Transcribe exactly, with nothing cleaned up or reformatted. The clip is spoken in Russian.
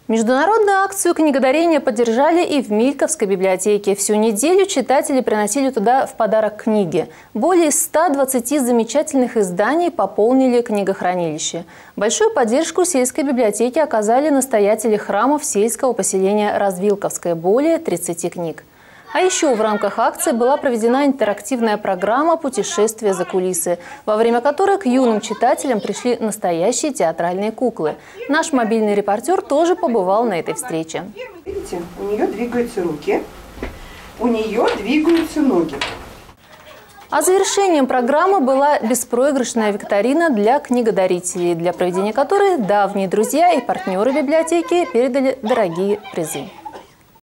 Международную акцию книгодарения поддержали и в Мильковской библиотеке. Всю неделю читатели приносили туда в подарок книги. Более ста двадцати замечательных изданий пополнили книгохранилище. Большую поддержку сельской библиотеке оказали настоятели храмов сельского поселения Развилковское – более тридцати книг. А еще в рамках акции была проведена интерактивная программа «Путешествие за кулисы», во время которой к юным читателям пришли настоящие театральные куклы. Наш мобильный репортер тоже побывал на этой встрече. Видите, у нее двигаются руки, у нее двигаются ноги. А завершением программы была беспроигрышная викторина для книгодарителей, для проведения которой давние друзья и партнеры библиотеки передали дорогие призы.